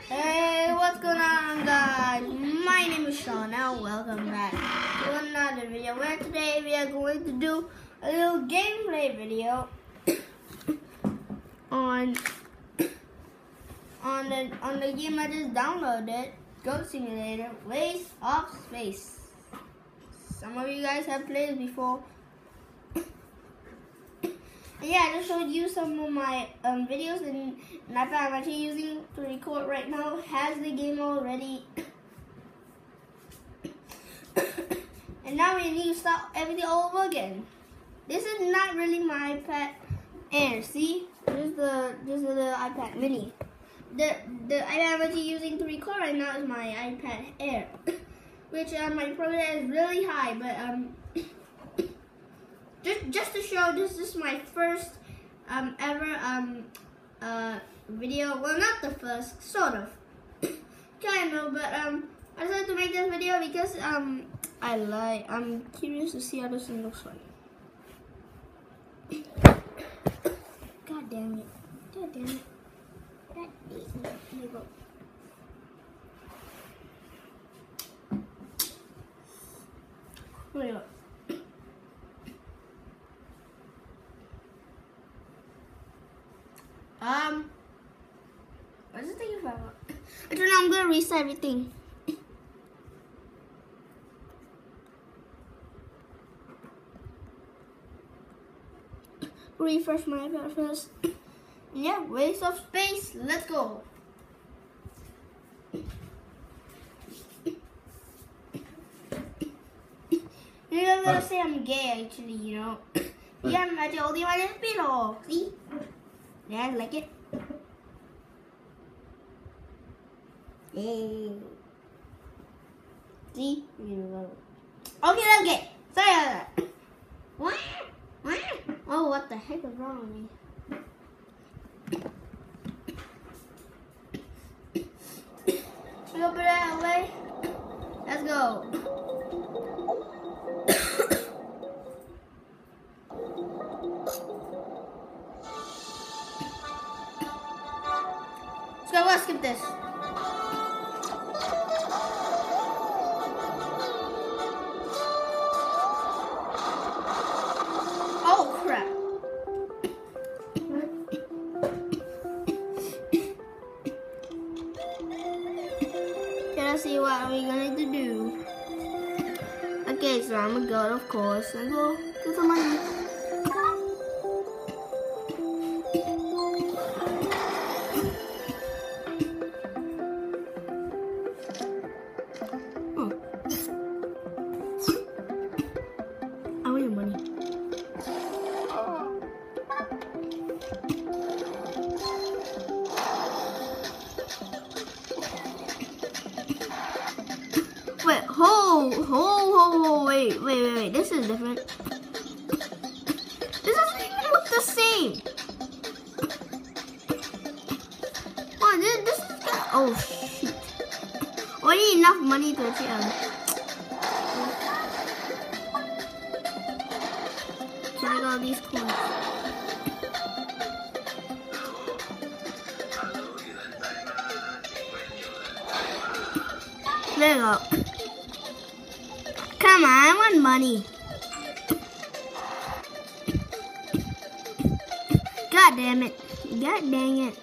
Hey, what's going on, guys? My name is Sean and welcome back to another video where today we are going to do a little gameplay video on the game I just downloaded, Goat Simulator Waste of Space. Some of you guys have played it before. Yeah, I just showed you some of my videos and iPad I'm actually using to record right now has the game already. And now we need to start everything all over again. This is not really my iPad Air, see? This is the iPad mini. The iPad I'm actually using to record right now is my iPad Air. Which my progress is really high, but just to show, this is my first ever video. Well, not the first, sort of, kind of, but I decided to make this video because I'm curious to see how this thing looks like. God damn it! God damn it! God damn it! There you go. There you go. What's it taking forever? I don't know, I'm gonna reset everything. Refresh my iPad first. Yeah, waste of space, let's go. You're gonna say I'm gay actually, you know. Yeah, I'm actually holding my little pillow. See? Yeah, I like it. Yay. See? Okay. Sorry about that. What? Oh, what the heck is wrong with me? Should we go put that away? Let's go. Let's skip this. Oh crap. Let's see what are we gonna do. Okay, so I'm a goat, of course. Let's go get some money. Wait, this is different. This doesn't even look the same. Oh, this is good. Oh, shoot. We need enough money to achieve. Can I get all these coins? There you go. Come on, I want money. God damn it. God dang it.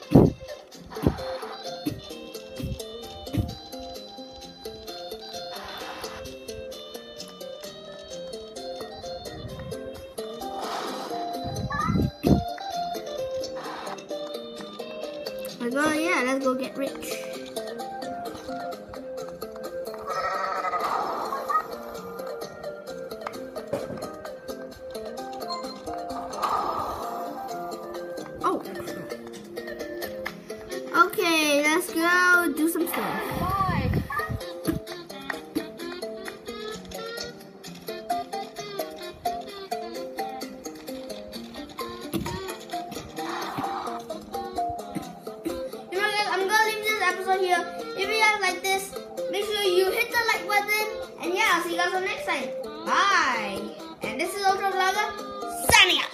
Let's go, yeah, let's go get rich. Okay, let's go do some stuff. I'm gonna leave this episode here. If you guys like this, make sure you hit the like button. And yeah, I'll see you guys on next time. Bye. And this is Ultra Vlogger signing out.